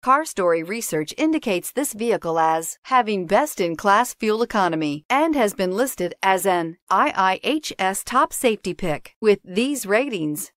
CarStory research indicates this vehicle as having best-in-class fuel economy and has been listed as an IIHS top safety pick. With these ratings,